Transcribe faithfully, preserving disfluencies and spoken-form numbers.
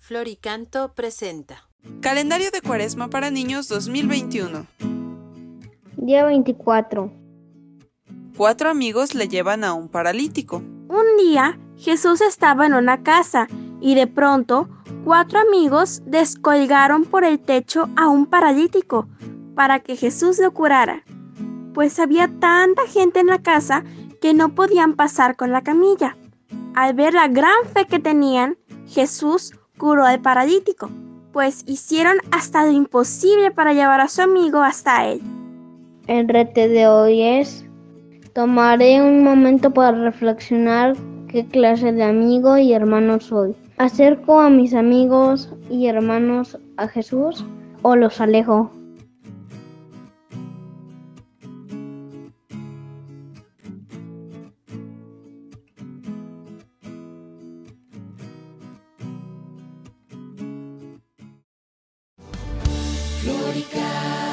Floricanto presenta Calendario de Cuaresma para niños dos mil veintiuno. Día veinticuatro. Cuatro amigos le llevan a un paralítico. Un día, Jesús estaba en una casa y de pronto, cuatro amigos descolgaron por el techo a un paralítico para que Jesús lo curara, pues había tanta gente en la casa que no podían pasar con la camilla. Al ver la gran fe que tenían, Jesús curó al paralítico, pues hicieron hasta lo imposible para llevar a su amigo hasta él. El reto de hoy es: tomaré un momento para reflexionar qué clase de amigo y hermano soy. ¿Acerco a mis amigos y hermanos a Jesús o los alejo? Floricanto.